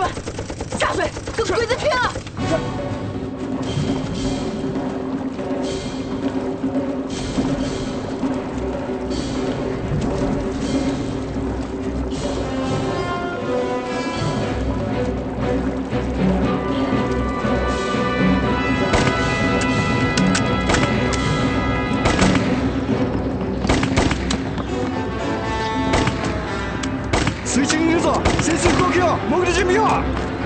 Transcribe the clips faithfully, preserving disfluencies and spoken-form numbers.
们，下水，跟鬼子拼了！ 水中にいるぞ。潜水服を着よう。潜る準備を。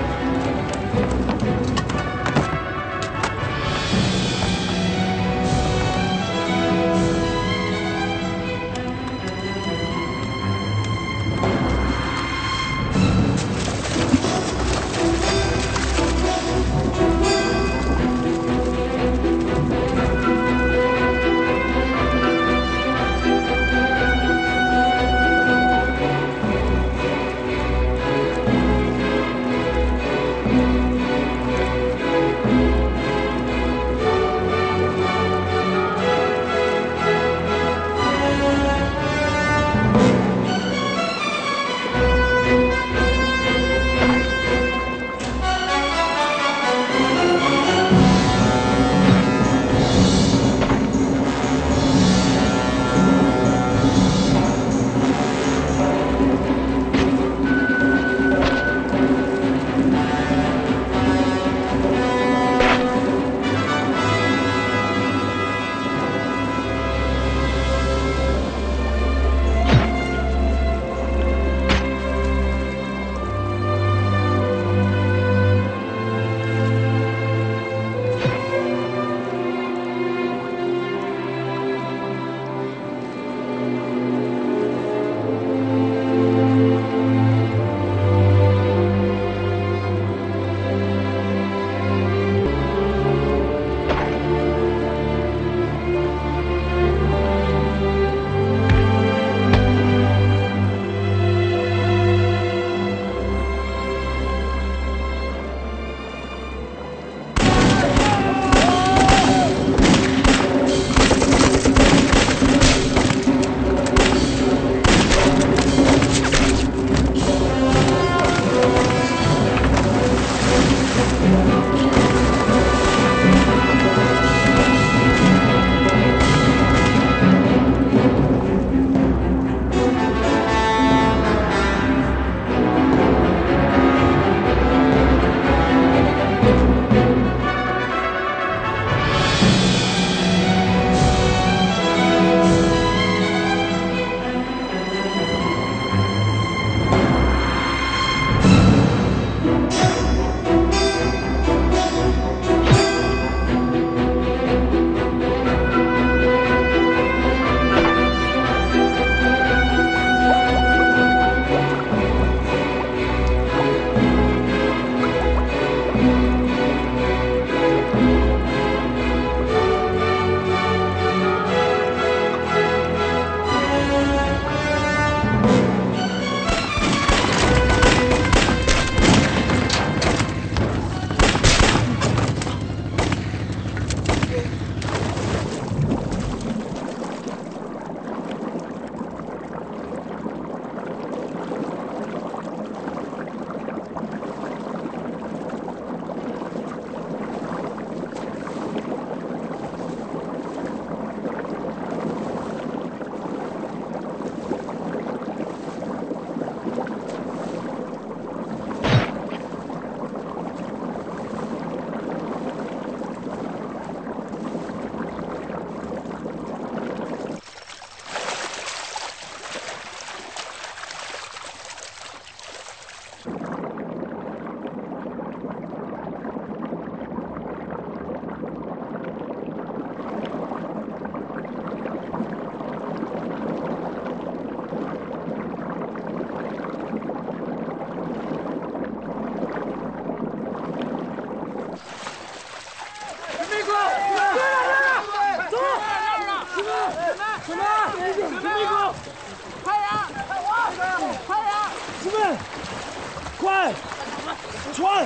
快，船！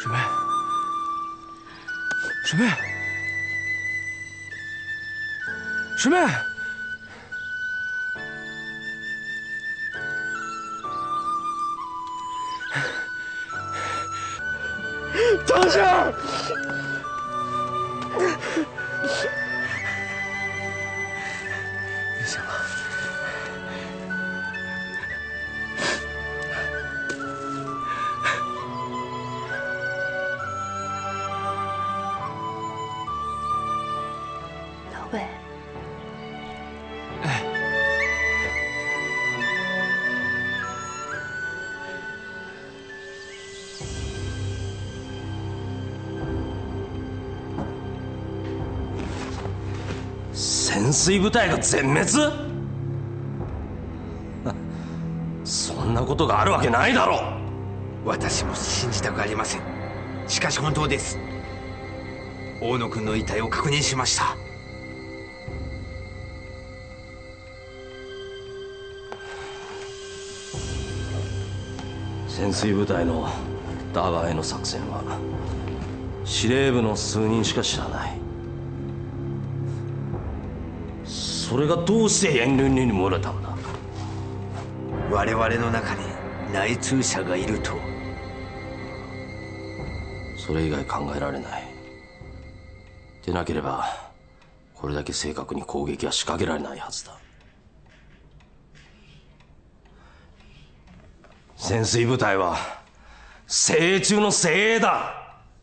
师妹，师妹，师妹，张氏，你醒了。 老魏， 哎， 潜水部隊が全滅？そんなことがあるわけないだろう。 私も信じたくありません。しかし本当です。大野君の遺体を確認しました。 潜水部隊のダガーへの作戦は司令部の数人しか知らない。それがどうして遠慮に漏れたんだ。 我々の中に内通者がいると。 それ以外考えられない。でなければこれだけ正確に攻撃は仕掛けられないはずだ。潜水部隊は精鋭中の精鋭だ。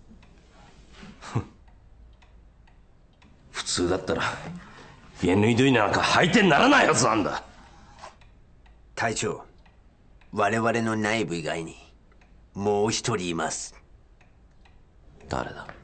普通だったら煙抜いどいなんか相手にならないはずなんだ。 隊長、我々の内部以外にもう一人います。 誰だ？